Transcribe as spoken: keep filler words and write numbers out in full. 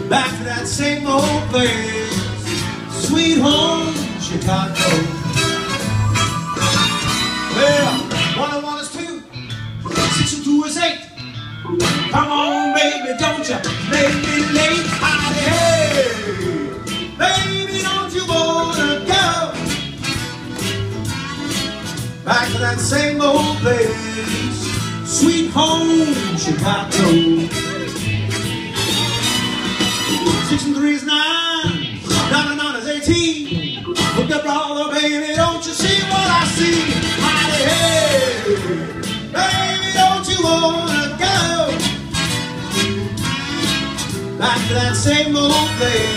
back to that same old place, sweet home Chicago. Well, one and one is two, six and two is eight. Come on, baby, don't you make me late. Howdy, hey, baby, don't you wanna go back to that same old place, sweet home Chicago. Six and three is nine, nine and nine is eighteen. Look up, brother, baby, don't you see what I see? Howdy, hey, baby, don't you wanna go back to that same old place,